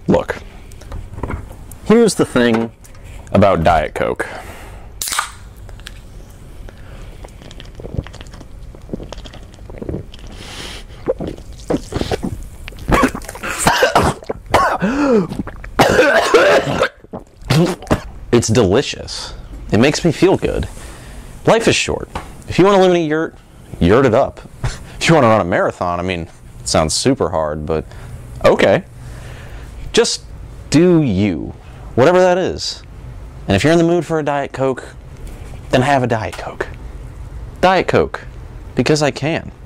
Look, here's the thing about Diet Coke. It's delicious. It makes me feel good. Life is short. If you want to live in a yurt, yurt it up. If you want to run a marathon, I mean, it sounds super hard, but okay. Just do you, whatever that is. And if you're in the mood for a Diet Coke, then have a Diet Coke. Diet Coke, because I can.